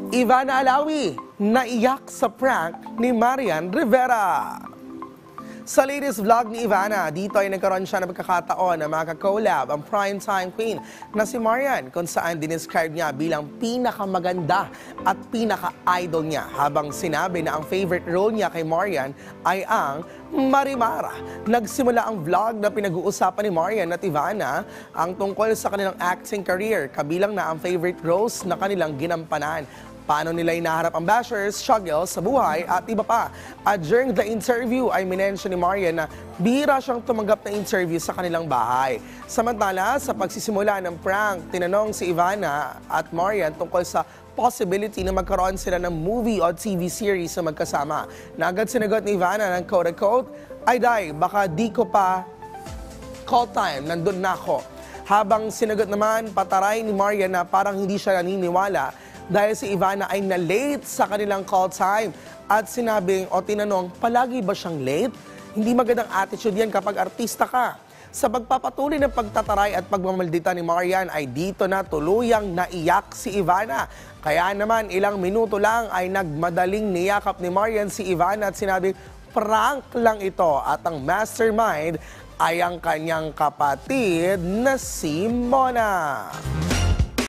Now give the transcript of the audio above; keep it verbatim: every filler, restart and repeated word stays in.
Ivana Alawi, naiyak sa prank ni Marian Rivera. Sa latest vlog ni Ivana, dito ay nagkaroon siya ng pagkakataon na makakolab ang primetime queen na si Marian, kung saan dinescribe niya bilang pinakamaganda at pinaka-idol niya, habang sinabi na ang favorite role niya kay Marian ay ang Marimara. Nagsimula ang vlog na pinag-uusapan ni Marian at Ivana ang tungkol sa kanilang acting career, kabilang na ang favorite roles na kanilang ginampanan, paano nila inaharap ang bashers, struggles sa buhay at iba pa. At during the interview ay minention ni Marian na bihira siyang tumanggap na interview sa kanilang bahay. Samantala, sa pagsisimula ng prank, tinanong si Ivana at Marian tungkol sa possibility na magkaroon sila ng movie o T V series na magkasama. Na agad sinagot ni Ivana ng quote-unquote, "Ay day, baka di ko pa call time, nandun na ako." Habang sinagot naman pataray ni Marian na parang hindi siya naniniwala dahil si Ivana ay na-late sa kanilang call time, at sinabing o tinanong, palagi ba siyang late? Hindi magandang attitude yan kapag artista ka. Sa pagpapatuloy ng pagtataray at pagmamaldita ni Marian ay dito na tuluyang naiyak si Ivana. Kaya naman ilang minuto lang ay nagmadaling niyakap ni Marian si Ivana at sinabing prank lang ito, at ang mastermind ay ang kanyang kapatid na si Mona.